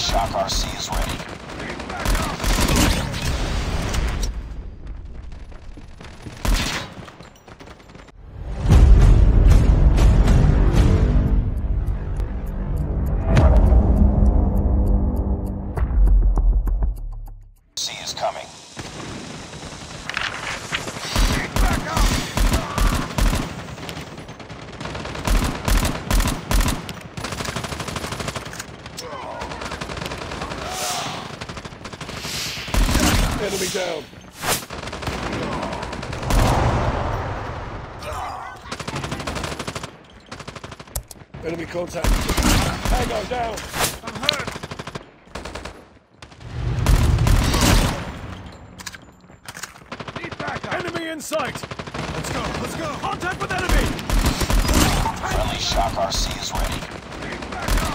Shock RC is ready. C is coming. Enemy down. Enemy contact. Tango down. I'm hurt. Need backup. Enemy in sight. Let's go. Let's go. Contact with enemy. Friendly Shock RC is ready. Need backup.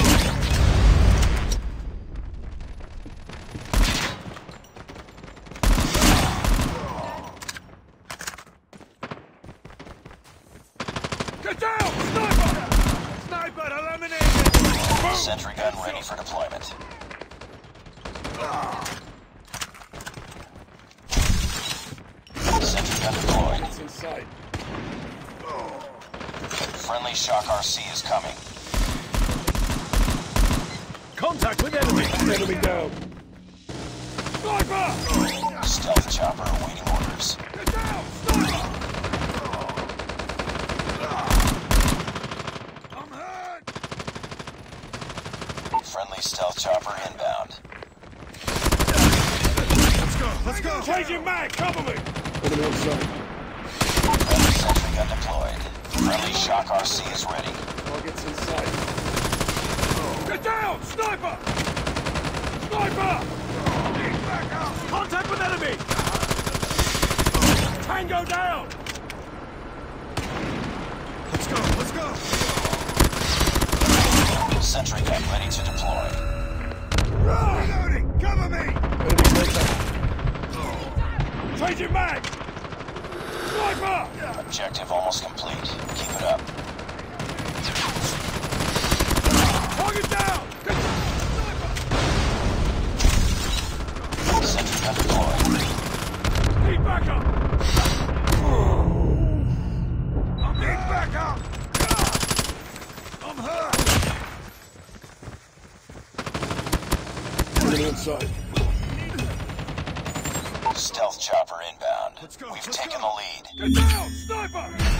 Get down! Sniper! Sniper eliminated. Sentry gun ready for deployment. Sentry gun deployed. It's in sight. Friendly Shock RC is coming. Contact with enemy. Enemy down. Sniper! Stealth chopper awaiting orders. Get down! Sniper! I'm hurt. Friendly stealth chopper inbound. Let's go. Let's go. Changing mag! Cover me! Enemy on sight. Friendly sentry gun deployed. Friendly Shock RC is ready. Target's in sight. Get down! Sniper! Sniper! Need backup. Contact with enemy! Tango down! Let's go. Let's go. Sentry gun ready to deploy. Reloading. Cover me. Enemy contact. Changing mag! Sniper! Objective almost complete. Keep it up. Target down! Sentry gun deployed. Need backup! Need backup. I'm hurt. Enemy inside. Stealth chopper inbound. Let's go, We've let's taken go. the lead. Get down! Sniper!